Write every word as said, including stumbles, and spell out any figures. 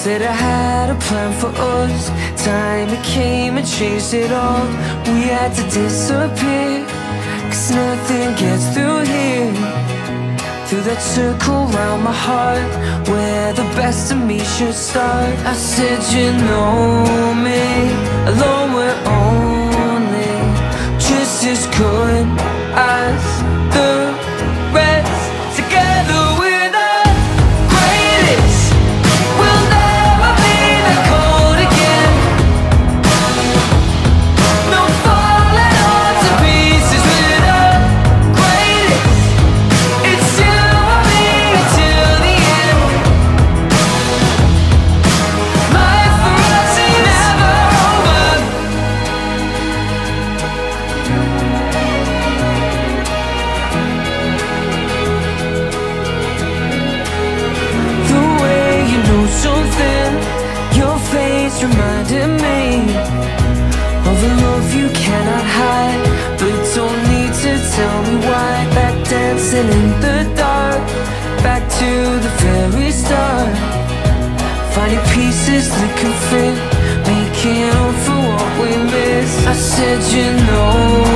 said I had a plan for us. Time it came and changed it all. We had to disappear, 'cause nothing gets through here. Through that circle round my heart, where the best of me should start. I said, you know me, alone we're only just as good as the rest. Together we're the greatest. We'll never be that cold again. No falling all to pieces. We're the greatest. It's you and me until the end. Life for us ain't never over. The way you know something, your face reminded me of a love you cannot hide, but don't need to tell me why. Back dancing in the dark, back to the very start, finding pieces that can fit, making up for what we missed. I said, you know